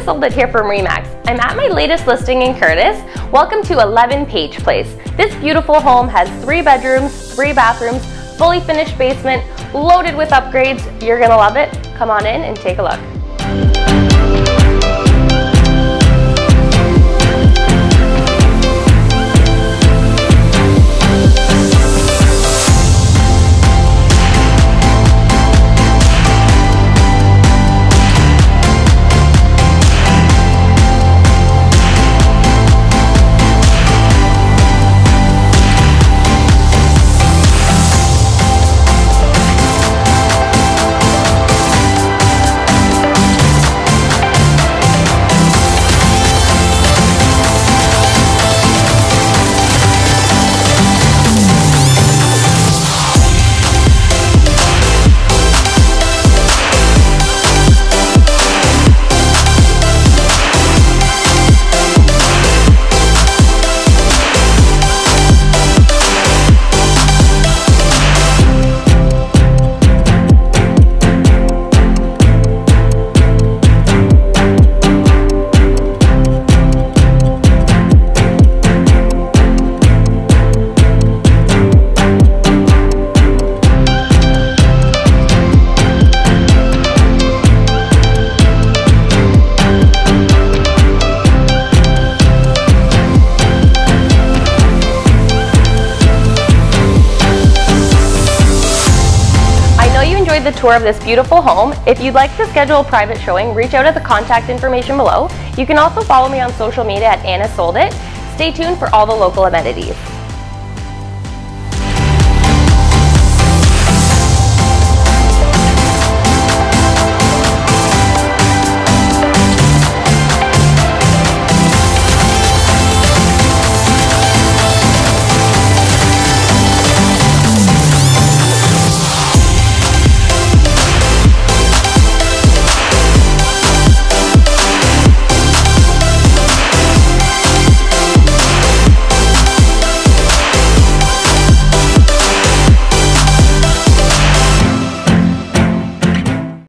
Nestled here from Remax. I'm at my latest listing in Courtice. Welcome to 11 Page Place. This beautiful home has 3 bedrooms, 3 bathrooms, fully finished basement, loaded with upgrades. You're gonna love it. Come on in and take a look. The tour of this beautiful home. If you'd like to schedule a private showing, reach out at the contact information below. You can also follow me on social media at Anna Sold It. Stay tuned for all the local amenities.